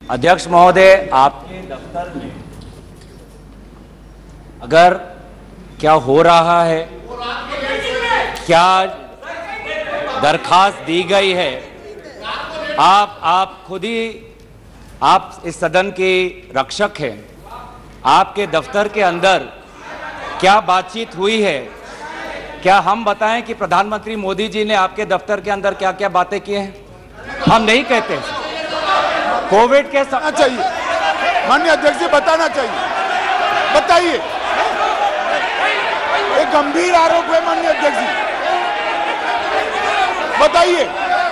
अध्यक्ष महोदय, आपके दफ्तर में अगर क्या हो रहा है, क्या दरखास्त दी गई है, आप खुद ही आप इस सदन के रक्षक हैं। आपके दफ्तर के अंदर क्या बातचीत हुई है? क्या हम बताएं कि प्रधानमंत्री मोदी जी ने आपके दफ्तर के अंदर क्या क्या बातें की हैं? हम नहीं कहते। कोविड के चाहिए माननीय अध्यक्ष जी, बताना चाहिए। बताइए, एक गंभीर आरोप है माननीय अध्यक्ष जी, बताइए।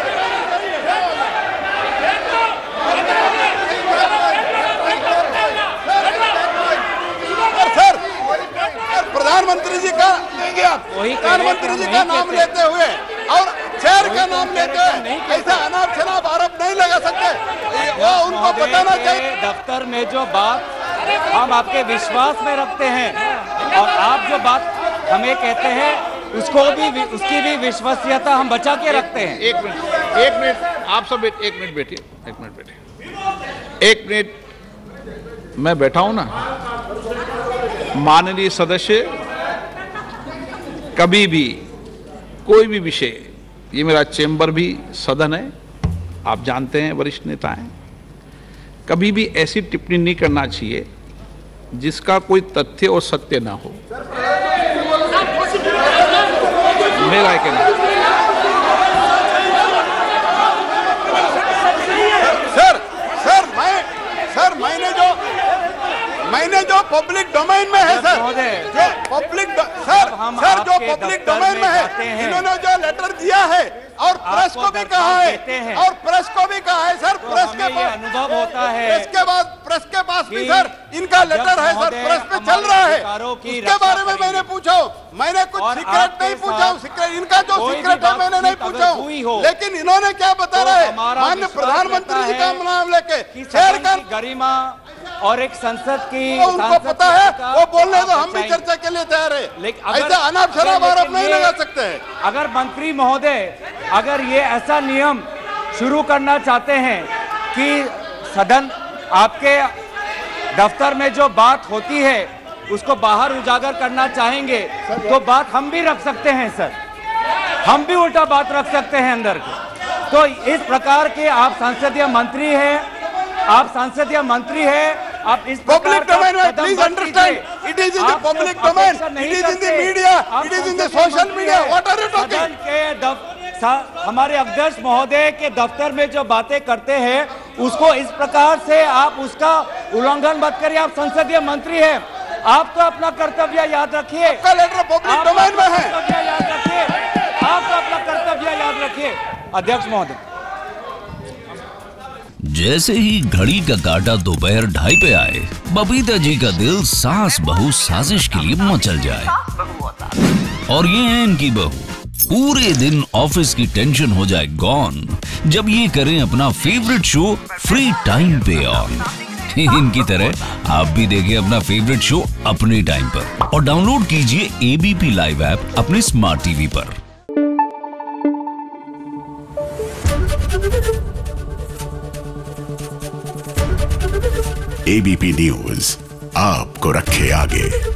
सर, प्रधानमंत्री जी का देंगे आप, प्रधानमंत्री जी का नाम लेते हुए और चेयर का नाम लेते हुए ऐसा अनाप शनाप आरोप नहीं लगा सकते। वो उनको बताना चाहिए। दफ्तर में जो बात हम आपके विश्वास में रखते हैं और आप जो बात हमें कहते हैं उसकी भी विश्वसनीयता हम बचा के रखते हैं। एक मिनट आप सब एक मिनट बैठिए। एक मिनट मैं बैठा हूं ना। माननीय सदस्य, कभी भी कोई भी विषय, ये मेरा चेंबर भी सदन है, आप जानते हैं, वरिष्ठ नेता हैं, कभी भी ऐसी टिप्पणी नहीं करना चाहिए जिसका कोई तथ्य और सत्य ना हो। मेरा कहना मैंने जो पब्लिक डोमेन में है सर, जो पब्लिक जो पब्लिक डोमेन में है, इन्होंने जो लेटर दिया है और प्रेस को भी कहा है, और प्रेस को भी कहा है सर, प्रेस के पास अनुभव होता है, प्रेस के पास भी सर इनका लेटर है सर, प्रेस पे चल रहा है। उसके बारे में मैंने पूछा, मैंने कुछ सीक्रेट नहीं पूछा, इनका जो सीक्रेट है मैंने नहीं पूछा, लेकिन इन्होंने क्या बता रहे हैं माननीय प्रधानमंत्री जी का नाम लेके, शेयर का गरिमा और एक संसद की, उनको पता है, वो बोलने तो हम भी चर्चा के लिए तैयार है, लेकिन ऐसा अनाप शनाप आरोप नहीं लगा सकते हैं। अगर मंत्री महोदय अगर ये ऐसा नियम शुरू करना चाहते हैं कि सदन आपके दफ्तर में जो बात होती है उसको बाहर उजागर करना चाहेंगे तो बात हम भी रख सकते हैं सर, हम भी उल्टा बात रख सकते हैं अंदर के। तो इस प्रकार के आप संसदीय मंत्री हैं, आप इस पब्लिक डोमेन में please understand, it is in the public domain, it is in the media, it is in the social media, what are you talking? हमारे अध्यक्ष महोदय के दफ्तर में जो बातें करते हैं उसको इस प्रकार से आप उसका उल्लंघन मत करिए। आप संसदीय मंत्री हैं, आप तो अपना कर्तव्य याद रखिए। आपका लेटर पब्लिक डोमेन में है, याद रखिए, आप तो अपना कर्तव्य याद रखिए। अध्यक्ष महोदय, जैसे ही घड़ी का काटा दोपहर 2:30 पे आए, बबीता जी का दिल सास बहू साजिश के लिए मचल जाए। और ये है इनकी बहू, पूरे दिन ऑफिस की टेंशन हो जाए गॉन जब ये करें अपना फेवरेट शो फ्री टाइम पे ऑन। इनकी तरह आप भी देखें अपना फेवरेट शो अपने टाइम पर और डाउनलोड कीजिए एबीपी लाइव ऐप अपने स्मार्ट टीवी पर। एबीपी न्यूज आपको रखे आगे।